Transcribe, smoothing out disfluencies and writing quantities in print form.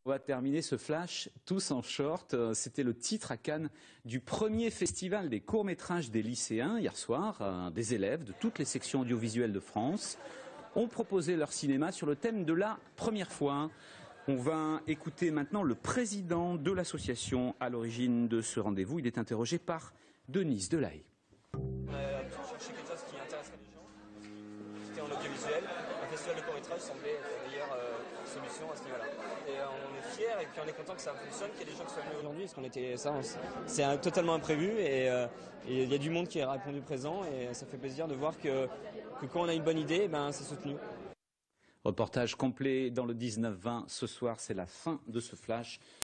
On va terminer ce flash tous en short. C'était le titre à Cannes du premier festival des courts-métrages des lycéens hier soir. Des élèves de toutes les sections audiovisuelles de France ont proposé leur cinéma sur le thème de la première fois. On va écouter maintenant le président de l'association à l'origine de ce rendez-vous. Il est interrogé par Denise Delahaye. On a cherché quelque chose qui intéresserait les gens. C'était en audiovisuel. Un festival de court-métrage semblait être la meilleure solution à ce niveau-là. Et on est fiers et puis on est content que ça fonctionne, qu'il y ait des gens qui soient venus aujourd'hui, parce qu'on était c'est totalement imprévu et il y a du monde qui a répondu présent et ça fait plaisir de voir que quand on a une bonne idée, ben, c'est soutenu. Reportage complet dans le 19-20 ce soir, c'est la fin de ce flash.